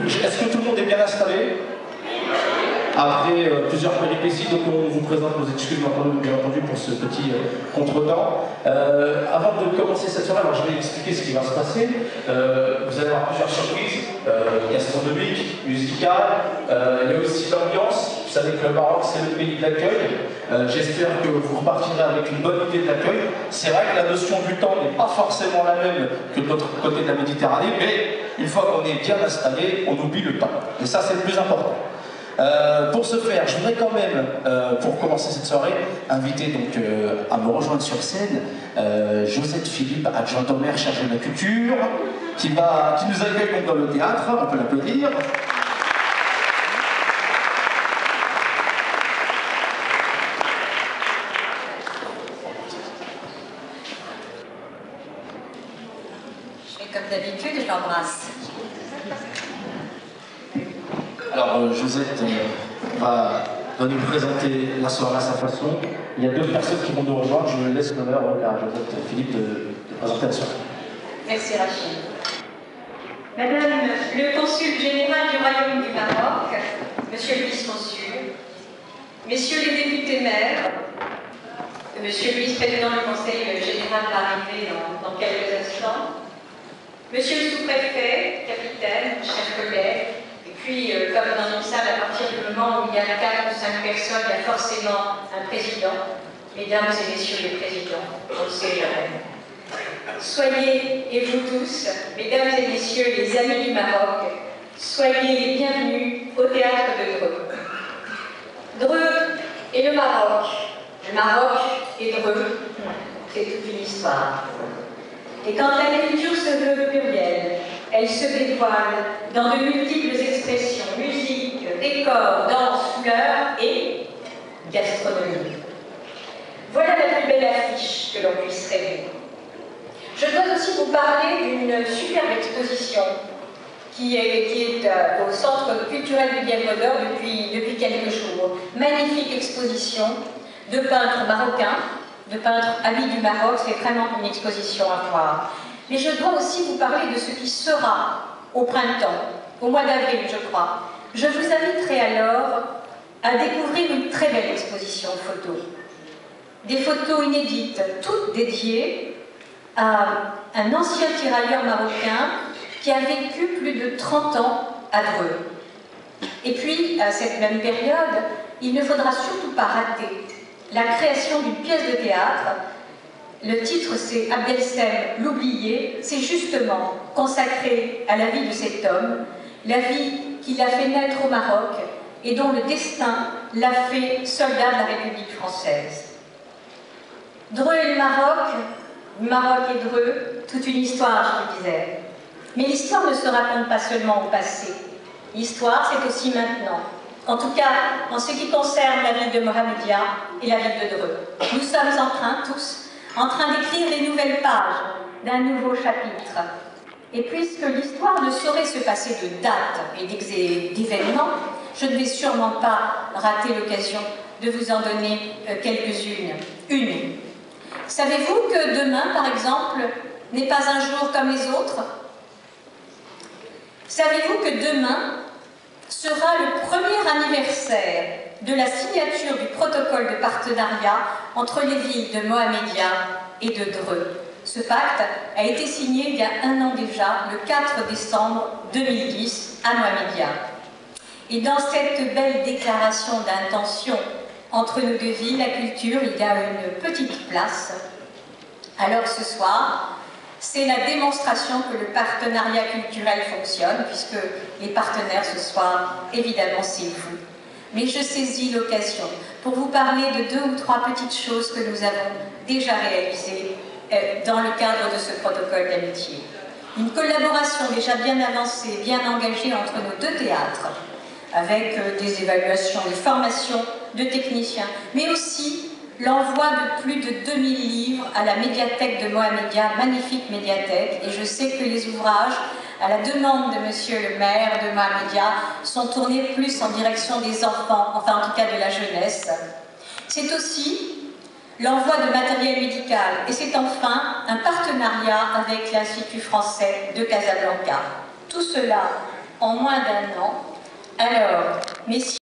Est-ce que tout le monde est bien installé? Après plusieurs péripéties, donc on vous présente nos excuses bien entendu pour ce petit contretemps. Avant de commencer cette soirée, alors je vais expliquer ce qui va se passer. Vous allez avoir plusieurs surprises gastronomiques, musicales. Il y a aussi l'ambiance. Vous savez que le Maroc, c'est le pays de l'accueil. J'espère que vous repartirez avec une bonne idée de l'accueil. C'est vrai que la notion du temps n'est pas forcément la même que de l'autre côté de la Méditerranée, mais une fois qu'on est bien installé, on oublie le temps. Et ça, c'est le plus important. Pour ce faire, je voudrais quand même, pour commencer cette soirée, inviter donc à me rejoindre sur scène Josette Philippe, adjointe au maire chargée de la culture, qui nous accueille donc dans le théâtre, on peut l'applaudir. Comme d'habitude, je l'embrasse. Alors, Josette va nous présenter la soirée à sa façon. Il y a deux personnes qui vont nous rejoindre. Je laisse l'honneur à Josette Philippe de présenter la soirée. Merci Rachid. Madame le consul général du Royaume du Maroc, Monsieur le vice-consul, Messieurs les députés maires, Monsieur le vice-président du Conseil général va arriver dans quelques instants, Monsieur le sous-préfet, capitaine, chers collègues, et puis, comme dans une salle, à partir du moment où il y a 4 ou 5 personnes, il y a forcément un président. Mesdames et messieurs les présidents, on le sait jamais. Soyez, et vous tous, mesdames et messieurs les amis du Maroc, soyez les bienvenus au théâtre de Dreux. Dreux et le Maroc et Dreux, c'est toute une histoire. Et quand l'agriculture se veut plurielle, elle se dévoile dans de multiples expressions, musique, décor, danse, fleurs et gastronomie. Voilà la plus belle affiche que l'on puisse rêver. Je dois aussi vous parler d'une superbe exposition qui est au Centre culturel du Lièvre d'Or depuis quelques jours. Magnifique exposition de peintres marocains, de peintres amis du Maroc, c'est vraiment une exposition à voir. Mais je dois aussi vous parler de ce qui sera au printemps, au mois d'avril, je crois. Je vous inviterai alors à découvrir une très belle exposition photo. Des photos inédites, toutes dédiées à un ancien tirailleur marocain qui a vécu plus de 30 ans à Dreux. Et puis, à cette même période, il ne faudra surtout pas rater la création d'une pièce de théâtre. Le titre, c'est Abdelsem l'oublié. C'est justement consacré à la vie de cet homme, la vie qui l'a fait naître au Maroc et dont le destin l'a fait soldat de la République française. Dreux et le Maroc et Dreux, toute une histoire, je vous disais. Mais l'histoire ne se raconte pas seulement au passé. L'histoire, c'est aussi maintenant. En tout cas, en ce qui concerne la ville de Mohammedia et la ville de Dreux. Nous sommes en train, tous, d'écrire les nouvelles pages d'un nouveau chapitre. Et puisque l'histoire ne saurait se passer de dates et d'événements, je ne vais sûrement pas rater l'occasion de vous en donner quelques-unes. Savez-vous que demain, par exemple, n'est pas un jour comme les autres? Savez-vous que demain sera le premier anniversaire de la signature du protocole de partenariat entre les villes de Mohammedia et de Dreux? Ce pacte a été signé il y a un an déjà, le 4 décembre 2010, à Mohammedia. Et dans cette belle déclaration d'intention entre nos deux villes, la culture, il y a une petite place. Alors ce soir, c'est la démonstration que le partenariat culturel fonctionne, puisque les partenaires ce soir, évidemment, c'est vous. Mais je saisis l'occasion pour vous parler de 2 ou 3 petites choses que nous avons déjà réalisées dans le cadre de ce protocole d'amitié. Une collaboration déjà bien avancée, bien engagée entre nos 2 théâtres, avec des évaluations, des formations de techniciens, mais aussi l'envoi de plus de 2000 livres à la médiathèque de Mohammedia, magnifique médiathèque, et je sais que les ouvrages, à la demande de monsieur le maire de Mohammedia, sont tournés plus en direction des enfants, enfin en tout cas de la jeunesse. C'est aussi l'envoi de matériel médical, et c'est enfin un partenariat avec l'Institut français de Casablanca. Tout cela en moins d'un an. Alors, messieurs,